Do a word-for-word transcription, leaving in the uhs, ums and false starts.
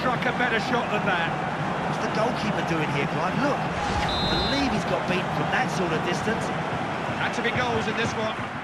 struck a better shot than that. What's the goalkeeper doing here, Clive? Look, I believe he's got beaten from that sort of distance. Had to be goals in this one.